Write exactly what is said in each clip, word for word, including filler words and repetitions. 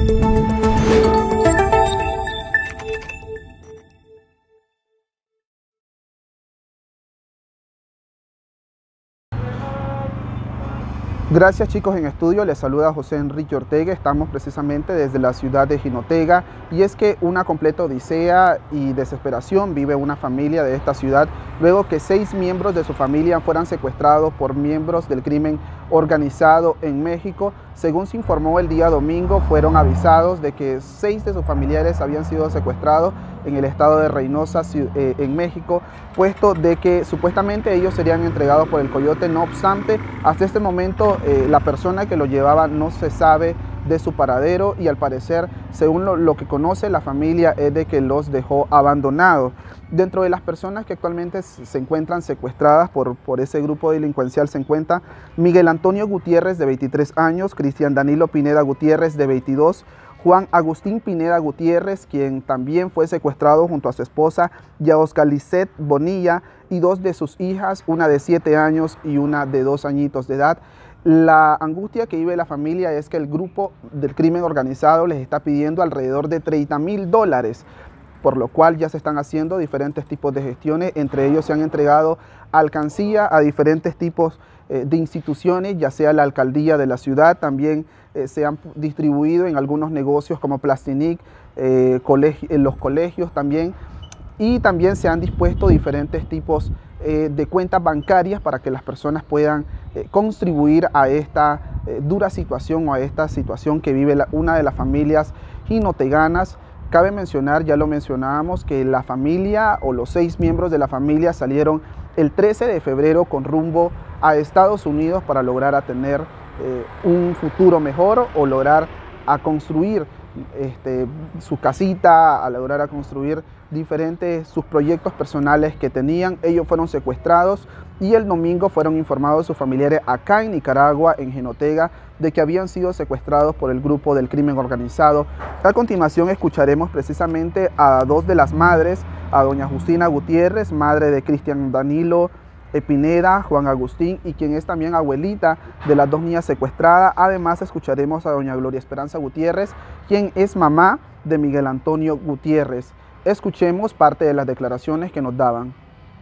Gracias chicos en estudio, les saluda José Enrique Ortega, estamos precisamente desde la ciudad de Jinotega y es que una completa odisea y desesperación vive una familia de esta ciudad luego que seis miembros de su familia fueran secuestrados por miembros del crimen organizado en México. Según se informó el día domingo, fueron avisados de que seis de sus familiares habían sido secuestrados en el estado de Reynosa, eh, en México, puesto de que supuestamente ellos serían entregados por el Coyote. No obstante, hasta este momento eh, la persona que lo llevaba no se sabe de su paradero y al parecer, según lo, lo que conoce la familia, es de que los dejó abandonados. Dentro de las personas que actualmente se encuentran secuestradas por, por ese grupo delincuencial se encuentra Miguel Antonio Gutiérrez, de veintitrés años, Cristian Danilo Pineda Gutiérrez, de veintidós, Juan Agustín Pineda Gutiérrez, quien también fue secuestrado junto a su esposa Yaoscalicet Bonilla y dos de sus hijas, una de siete años y una de dos añitos de edad. La angustia que vive la familia es que el grupo del crimen organizado les está pidiendo alrededor de treinta mil dólares, por lo cual ya se están haciendo diferentes tipos de gestiones. Entre ellos se han entregado alcancía a diferentes tipos eh, de instituciones, ya sea la alcaldía de la ciudad, también eh, se han distribuido en algunos negocios como Plastinic, eh, colegi en los colegios también, y también se han dispuesto diferentes tipos eh, de cuentas bancarias para que las personas puedan eh, contribuir a esta eh, dura situación o a esta situación que vive la, una de las familias jinoteganas. Cabe mencionar, ya lo mencionábamos, que la familia o los seis miembros de la familia salieron el trece de febrero con rumbo a Estados Unidos para lograr a tener eh, un futuro mejor o lograr a construir este, su casita, a lograr a construir diferentes sus proyectos personales que tenían. Ellos fueron secuestrados y el domingo fueron informados sus familiares acá en Nicaragua, en Jinotega, de que habían sido secuestrados por el grupo del crimen organizado. A continuación escucharemos precisamente a dos de las madres, a doña Justina Gutiérrez, madre de Cristian Danilo Pineda, Juan Agustín, y quien es también abuelita de las dos niñas secuestradas. Además escucharemos a doña Gloria Esperanza Gutiérrez, quien es mamá de Miguel Antonio Gutiérrez. Escuchemos parte de las declaraciones que nos daban.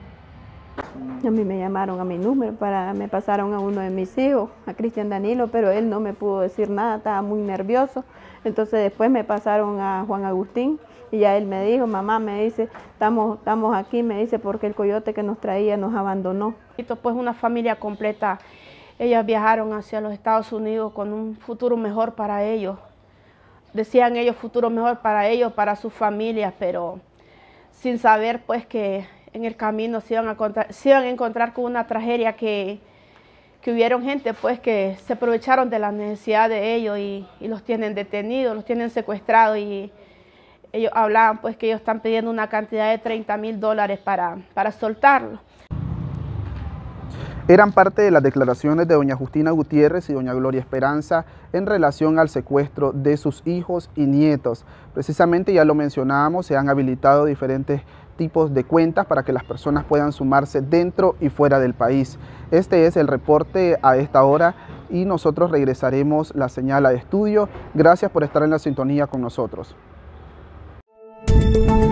A mí me llamaron a mi número, para, me pasaron a uno de mis hijos, a Cristian Danilo, pero él no me pudo decir nada, estaba muy nervioso. Entonces después me pasaron a Juan Agustín y ya él me dijo, mamá, me dice, estamos, estamos aquí, me dice, porque el coyote que nos traía nos abandonó. Pues una familia completa, ellas viajaron hacia los Estados Unidos con un futuro mejor para ellos. Decían ellos futuro mejor para ellos, para sus familias, pero sin saber pues que en el camino se iban a encontrar, se iban a encontrar con una tragedia que, que hubieron gente pues que se aprovecharon de la necesidad de ellos y, y los tienen detenidos, los tienen secuestrados y ellos hablaban pues que ellos están pidiendo una cantidad de treinta mil dólares para, para soltarlos. Eran parte de las declaraciones de doña Justina Gutiérrez y doña Gloria Esperanza en relación al secuestro de sus hijos y nietos. Precisamente, ya lo mencionábamos, se han habilitado diferentes tipos de cuentas para que las personas puedan sumarse dentro y fuera del país. Este es el reporte a esta hora y nosotros regresaremos la señal a estudio. Gracias por estar en la sintonía con nosotros.